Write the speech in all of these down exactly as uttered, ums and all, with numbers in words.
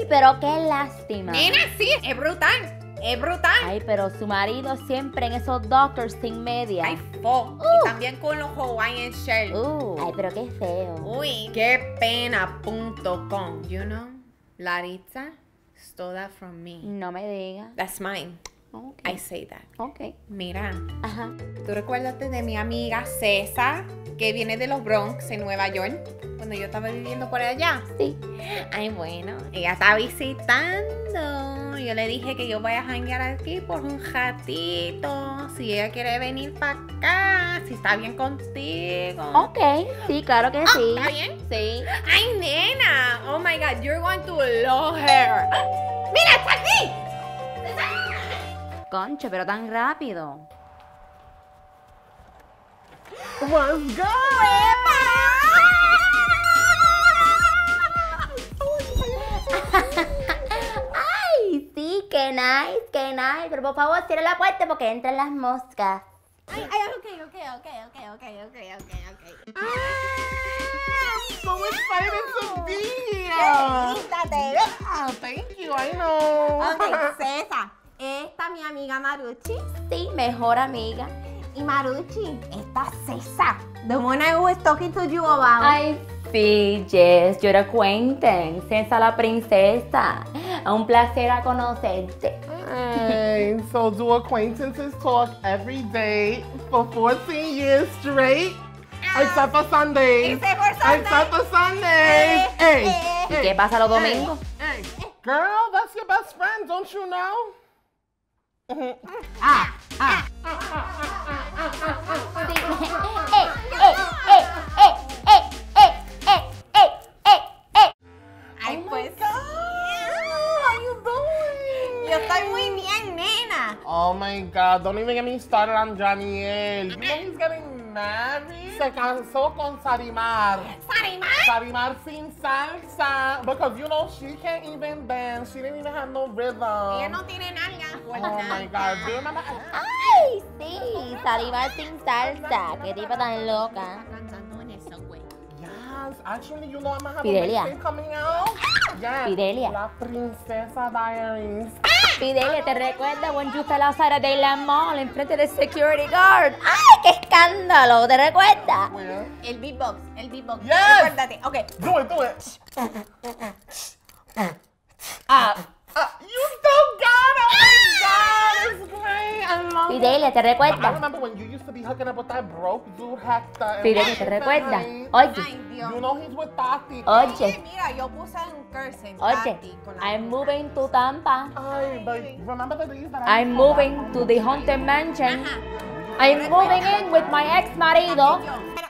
pero qué lástima. Nena, sí, es brutal. Es brutal. Ay, pero su marido siempre en esos dockers sin media. Ay, fo. Y también con los Hawaiian shirt. Uh, ay, pero qué feo. Uy, qué pena punto com. You know, Laritza stole that from me. No me digas. That's mine. Okay. I say that. Ok. Mira, Ajá. ¿tú recuerdas de mi amiga César, que viene de los Bronx, en Nueva York, cuando yo estaba viviendo por allá? Sí. Ay, bueno, ella está visitando. Yo le dije que yo voy a janguear aquí por un ratito. Si ella quiere venir para acá, si está bien contigo. Ok, sí, claro que sí. ¿Está bien? Sí. Ay, nena. Oh my God, you're going to love her. ¡Mira, está aquí! Concha, pero tan rápido. Let's go! Ay, sí, qué nice, qué nice. Pero por favor, cierra la puerta porque entran las moscas. Ay, ay, ok, ok, ok, ok, ok, ok, ok, ok. Ah, I'm so excited to be here! Linda te ves. Ah, thank you, I know. Ok, César, esta mi amiga Maruchi. Sí, mejor amiga. Y Maruchi, esta César. The one I was talking to you about. Ay, sí, Jess, your acquaintance, César la princesa. Un placer a conocerte. Hey, so do acquaintances talk every day for fourteen years straight? Except for Sundays. Except for Sundays. Except for Sundays. Hey, ¿Y qué pasa los domingos? hey, girl, that's your best friend, don't you know? Ah, ah. Sí. ¡Eh, eh, eh, eh, eh, eh, eh, eh, eh, eh! Ay, pues. How you doing? Yo estoy muy bien, nena. Oh my God, don't even get me started on Janiel. You know he's getting married? Se casó con Sarimar. Sarimar. Sarimar sin salsa. Because you know she can't even dance. She didn't even have no rhythm. Ella no tiene nalga. Oh my God, do you remember? Ay, sí, Sarimar sin salsa. Qué tipa tan loca. Cantando en eso, güey. Yes, actually, you know I'm gonna have Fidelia. a mixtape coming out. Yes. Fidelia. La Princesa Diaries. Fidelia, ¿te recuerdas when you fell outside de la mall en frente del security guard? ¡Ay, qué escándalo! ¿Te recuerdas? Where? El beatbox, el beatbox. Yes. Recuérdate. Ok. Do it, do it. Ah. Uh, you still got it! Oh my God, it's great. I love it. Fidelia, ¿te I recuerdas? remember when you used to be hooking up with that broke dude Hector. and Fidelia, what ¿te is that recuerdas? name? Oye, Ay, Dios. You know he's with Tati. oye, Mira, yo puse un curse en oye. Tati con la I'm boca. moving to Tampa. Ay, but remember the days that I I'm used to moving laugh to on the the haunted mansion. Ajá. I'm moving in with my ex marido. Pero-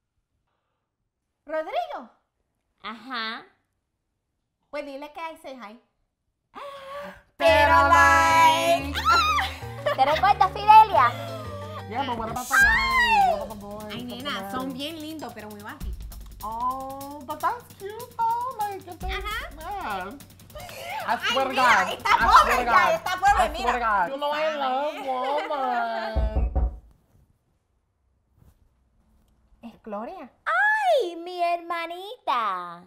Rodrigo, Ajá. pues dile que I say hi. Pero like. ¿Te recuerdas, Fidelia? Yeah, but what about the guys? What about the boys? Ay, What's nena, the son guys? bien lindos, pero muy bajitos. Oh, but that's cute though. Like, if they, Ajá. man. I Ay, swear to mira, God. está I pobre swear to ya, God. está pobre, I mira. swear to God. You know I love woman. Es Gloria. ¡Ay, mi hermanita!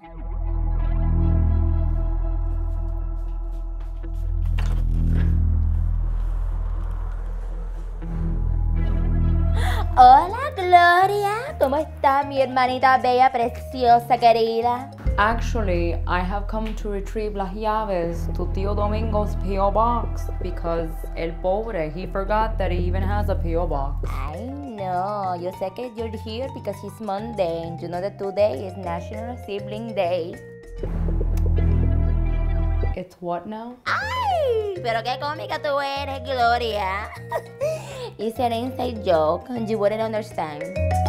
Hola, Gloria. ¿Cómo está mi hermanita bella, preciosa, querida? Actually, I have come to retrieve las llaves to Tío Domingo's P O box because el pobre, he forgot that he even has a P O box. I know. Yo sé que you're here because it's Monday and you know that today is National Sibling Day. It's what now? ¡Ay! Pero qué cómica tú eres, Gloria. It's an inside joke and you wouldn't understand.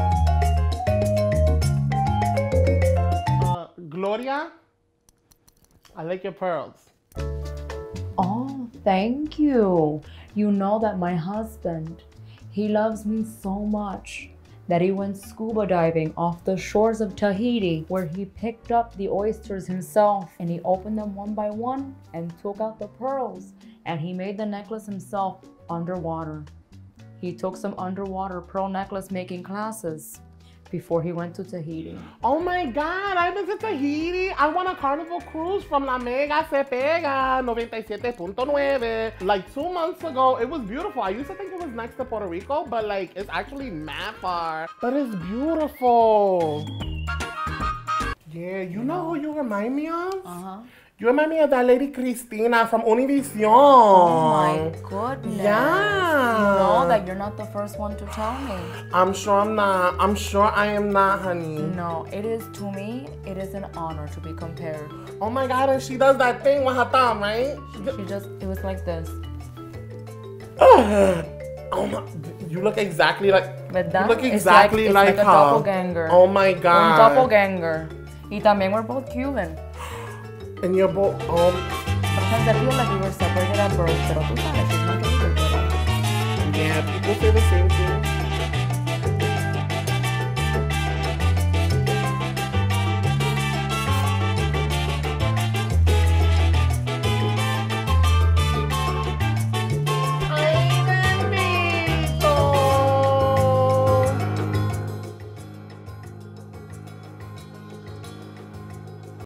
Uh, Gloria, I like your pearls. Oh, thank you. You know that my husband, he loves me so much that he went scuba diving off the shores of Tahiti, where he picked up the oysters himself and he opened them one by one and took out the pearls, and he made the necklace himself underwater. He took some underwater pearl necklace making classes. before he went to Tahiti. Oh my God, I went to Tahiti. I won a Carnival cruise from La Mega Se Pega ninety-seven point nine. Like two months ago, it was beautiful. I used to think it was next to Puerto Rico, but like it's actually mad far. But it's beautiful. Yeah, you know who you remind me of? Uh-huh. You remind me of that lady Cristina from Univision. Oh my goodness. Yeah. You know that you're not the first one to tell me. I'm sure I'm not. I'm sure I am not, honey. No, it is, to me, it is an honor to be compared. Oh my God, and she does that thing with her thumb, right? She just, it was like this. Oh my, you look exactly like, ¿Verdad? you look It's exactly like, like, it's like a her. doppelganger. Oh my Un God. doppelganger. Y también we're both Cuban. And you're both, um, Sometimes I feel like we were separated at birth, pero tú sabes, it's not true. yeah, people say the same thing